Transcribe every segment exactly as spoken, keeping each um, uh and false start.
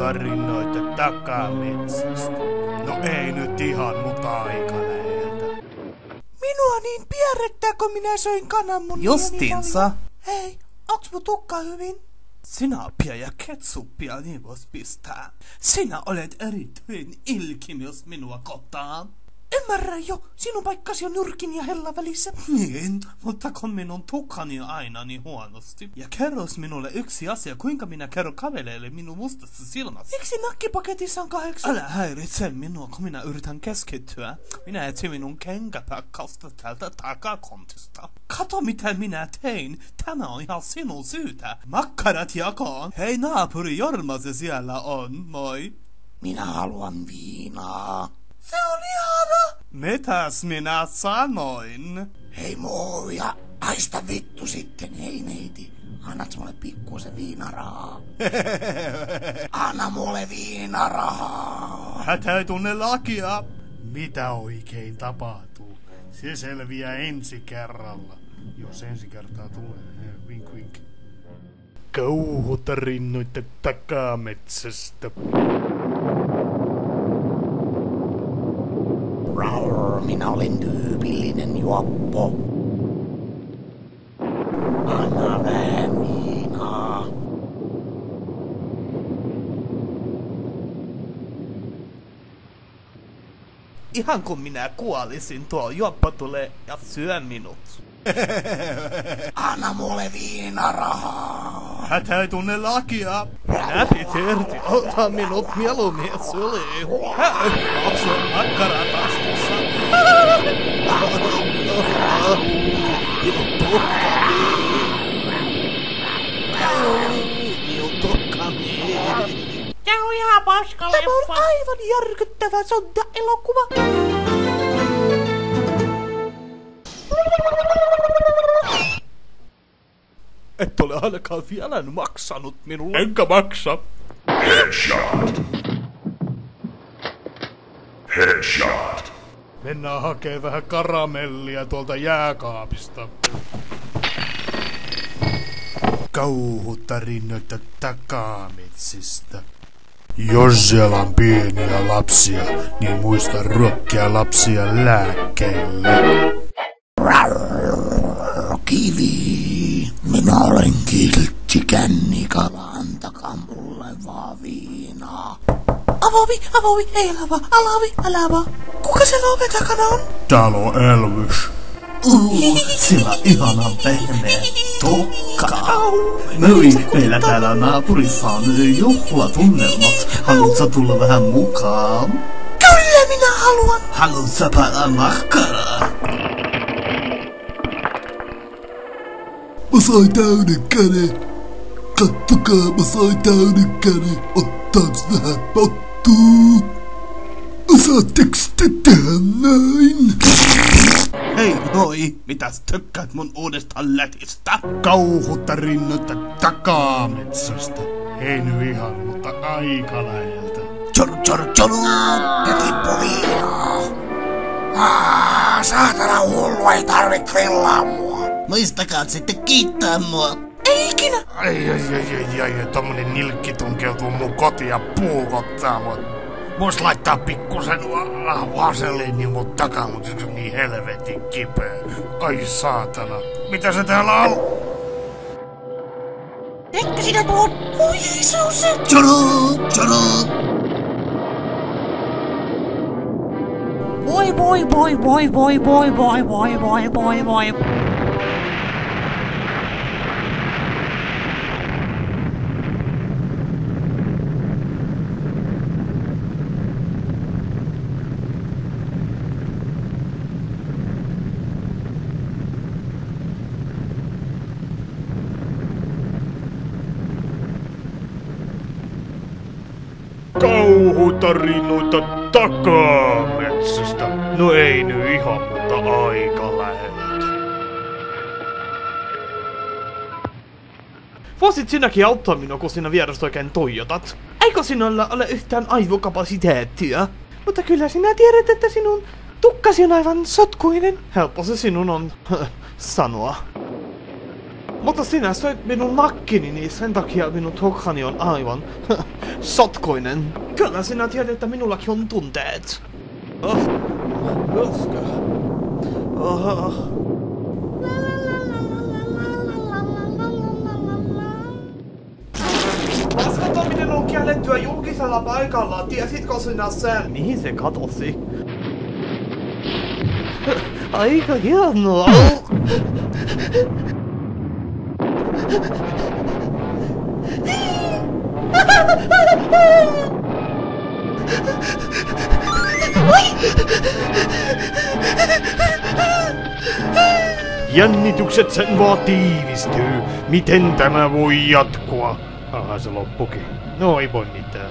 Kauhutarinoita takametsästä. No ei nyt ihan, mutta aika läheltä. Minua niin pierrettää, kun minä söin kananmunia. Justiinsa. Hei, onks mun tukka hyvin? Sinapia ja ketsuppia niin vois pistää. Sinä olet erityinen ilkimys minua kohtaan. Ymmärrän jo, sinun paikkasi on nyrkin ja hellan välissä. Niin, mutta kun minun tukkani aina niin huonosti. Ja kerros minulle yksi asia, kuinka minä kerron kaveleille minun mustassa silmässä. Miksi nakkipaketissa on kahdeksan? Älä häiritse minua, kun minä yritän keskittyä. Minä etsin minun kenkäpakkausta täältä takakontista. Kato mitä minä tein. Tämä on ihan sinun syytä. Makkarat jakoon. Hei naapuri Jorma se siellä on, moi. Minä haluan viinaa. Se on ihana! Mitäs minä sanoin? Hei Mooja, haista vittu sitten, hei neiti. Annat mulle pikkuisen viinarahaa. Anna mulle viinarahaa. Hätä ei tunne lakia. Mitä oikein tapahtuu? Se selviää ensi kerralla. Jos ensi kertaa tulee, vink vink. Kauhutarinoita takametsästä. Rauh, minä olen tyypillinen juoppo. Anna vähän viinaa. Ihan kun minä kuolisin, tuo juoppo tulee ja syö minut. Anna mulle viinarahaa. Hätä ei tunne lakia. Näpit irti, ota minut mieluummin syliin. Häy, maksu makkaraa taskussa. Minun tukkani. Minun tukkani. Tää on ihan paskaleffa. Tämä on aivan järkyttävä sonta-elokuva. Et ole ainakaan vielä maksanut minulle. Enkä maksa. Headshot. Headshot. Mennään hakee vähän karamellia tuolta jääkaapista. Kauhutarinoita takametsistä. Jos siellä on pieniä lapsia, niin muista ruokkia lapsia lääkkeille. Kivi, minä olen kiltti kännikala, antakaa mulle vaan viinaa. Avovi, avovi, ei lava, alavi, alava. Kuka siellä oven takana on? Täällä on Elvis. Uh, sillä ihanan pehmeä tukka. Moi, meillä täällä naapurissa on juhlatunnelmat. Haluatko tulla vähän mukaan? Kyllä minä haluan. Haluatko saada makkaraa? Mä sain täyden käden. Kattokaa, mä sain täyden käden. Ottaaks vähän pottuu? Osaatteks te tehdä näin? Hei noi, mitäs tykkäät mun uudesta lätistä? Kauhutarinoita takametsästä. Ei nyt ihan, mutta aika läheltä. Tjor, tjor, tjor. Ja tippu viinaa. Aa, saatana hullu, ei tarvi grillaa mua. Muistakaa sitten kiittää mua. Ei ikinä. Ai ai ai ai ai, tommonen nilkki tunkeutuu mun kotiin ja puukottaa mut. Vois laittaa pikkusen vaseliini mut takaa, mut se on niin helvetin kipeä. Ai saatana. Mitä se täällä on? Ehkä sinä tuon. Oi Jeesus. Tjoro, tjoro. Voi voi voi voi voi voi voi voi voi voi voi. Kauhutarinoita takametsästä. No ei nyt ihan, mutta aika läheltä. Voisit sinäkin auttaa minua, kun sinä vierestä oikein toijotat? Eikö sinulla ole yhtään aivokapasiteettia? Mutta kyllä sinä tiedät, että sinun tukkasi on aivan sotkuinen. Helppo se sinun on sanoa. Mutta sinä söit minun nakkini, niin sen takia minun tukkani on aivan sotkuinen. Kyllä sinä tiedät, että minullakin on tunteet. Oh. Koska. Oh. Paskataminen on kiellettyä julkisella paikalla. Tiesitkö sinä sen? Mihin se katosi? Aika hienoa. Jännitykset sen vaan tiivistyy. Miten tämä voi jatkua? Aha, se loppukin. No ei voi mitään.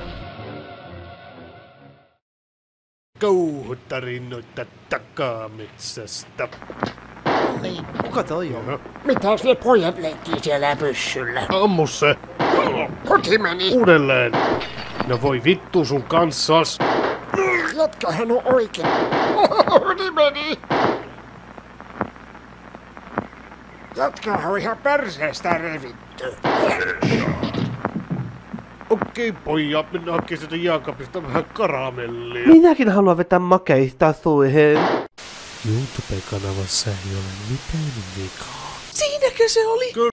Kauhutarinoita takametsästä. Kuka toi on? Mitäs ne pojat leikkii siellä pyssyllä? Ammu se. Koti meni. Uudelleen. No voi vittu sun kanssas. Jatkahan on oikein. Koti meni. Jatkahan on ihan perseestä revitty. Okei pojat, mennään hakemaan sieltä jääkaapista vähän karamellia. Minäkin haluan vetää makeista suihin. YouTube-kanavassa ei ole mitään vikaa. Siinäkö se oli?